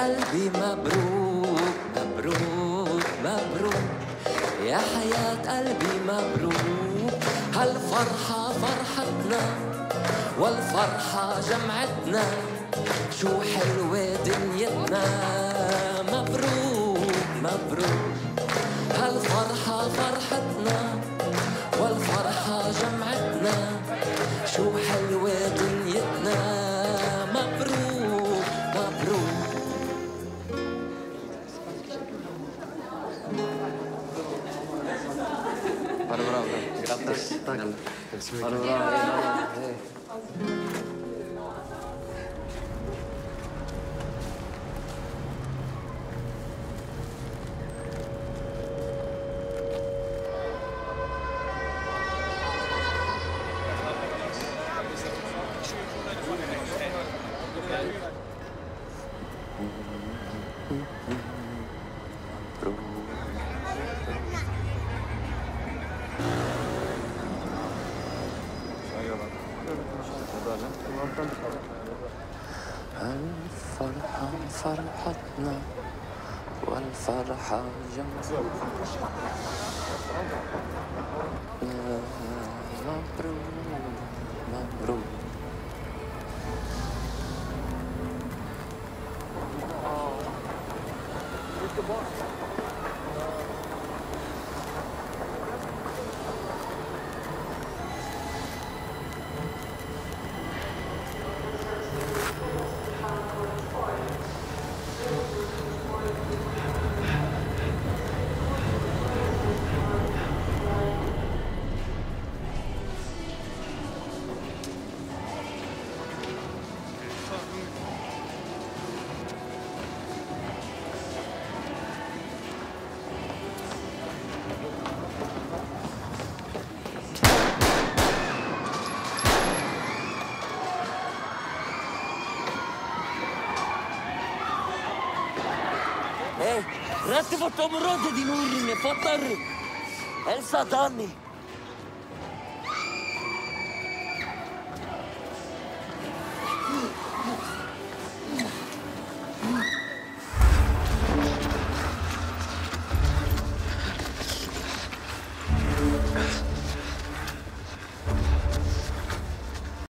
قلبي مبروك مبروك مبروك، يا حياة قلبي مبروك. هالفرحة فرحتنا والفرحة جمعتنا، شو حلوة دنيتنا. مبروك مبروك، هالفرحة فرحتنا والفرحة جمعتنا، شو حلوة دنيتنا. مبروك مبروك. Bravo, bravo. Grazie. Bravo, bravo. الفرحة فرحتنا والفرحة جمعتنا. مبروك مبروك. Resti fatto un rodo di nurri, ne fatto Elsa Danni.